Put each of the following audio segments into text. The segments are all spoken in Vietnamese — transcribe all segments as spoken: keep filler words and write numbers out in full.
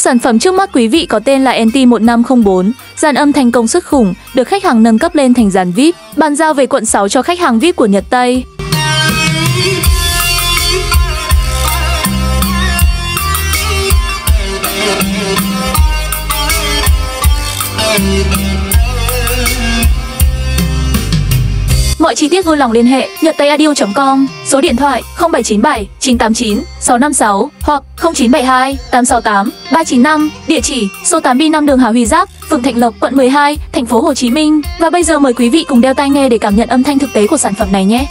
Sản phẩm trước mắt quý vị có tên là en tê một năm không bốn, dàn âm thanh công suất khủng, được khách hàng nâng cấp lên thành dàn vi ai pi, bàn giao về quận sáu cho khách hàng vi ai pi của Nhật Tây. Mọi chi tiết vui lòng liên hệ nhật tây audio chấm com, số điện thoại không bảy chín bảy chín tám chín sáu năm sáu hoặc không chín bảy hai tám sáu tám ba chín năm, địa chỉ số tám B năm đường Hà Huy Giáp, phường Thạnh Lộc, quận mười hai, thành phố Hồ Chí Minh. Và bây giờ mời quý vị cùng đeo tai nghe để cảm nhận âm thanh thực tế của sản phẩm này nhé.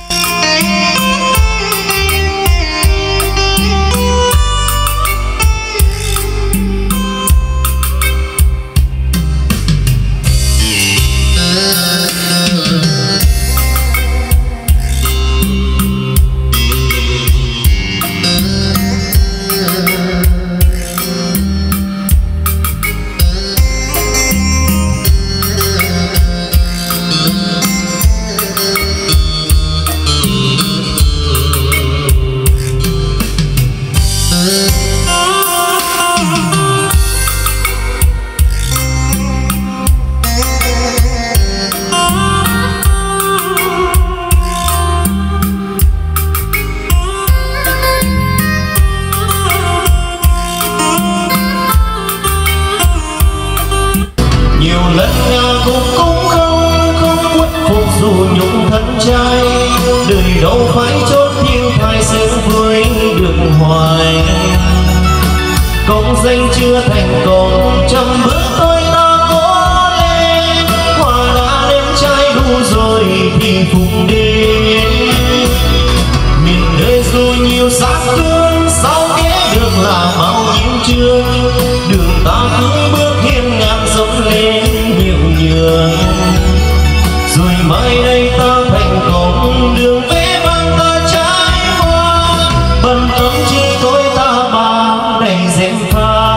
Nhiều lần ngã gục cũng không không khuất phục dù nhục thân trai, đời đâu phải chốn thiên thai sướng vui được hoài. Công danh chưa thành công trăm bước tôi ta cố lên, hoa đã lên trái đủ rồi thì phụng đến. Miền đời dù nhiều xác cương sao ghé được là bao nhiêu chương, đường ta cứ bước hiên ngang dẫm lên nhiều nhường. Rồi mai đây ta thành công đường vẽ vang ta trái hoa, bần tâm chỉ tôi ta bao đầy dèm pha.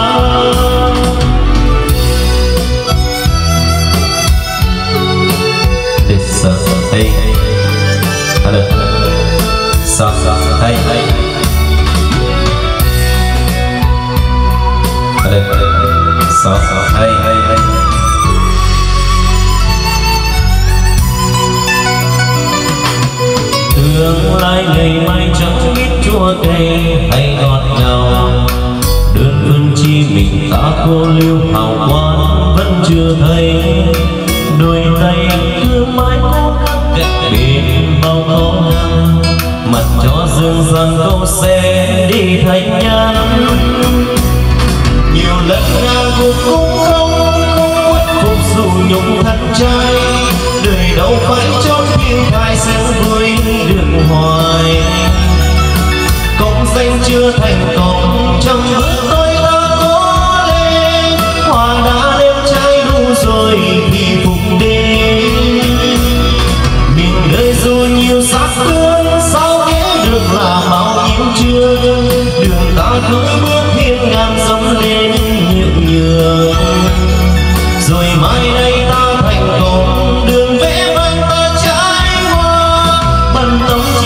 Sa hey hello sa hey hey hello sa hey hey hey. Tương lai ngày mai chẳng biết chua cay hay ngọt ngào, đơn phương chi mình ta cô lưu hào quang vẫn chưa thấy. Đôi tay cứ mãi cố gắng gạch bên bao khó khăn, mặt cho dương rằng câu sẽ đi thành nhân. Nhiều lần ngã gục cũng không không khuất phục dù nhục thân trai, đời đâu phải chốn thiên thai sướng vui được hoài. Công danh chưa thành công trăm bước tôi ta cố lên, hoa đã lên trái đủ rồi thì phục đến. Miền đời dù nhiều xác cương sao ghé được là bao nhiêu chương, đường ta cứ bước hiên ngang dẫm lên nhượng nhường. Rồi mai đây ta thành công đường vẽ vang ta trái hoa, bần tâm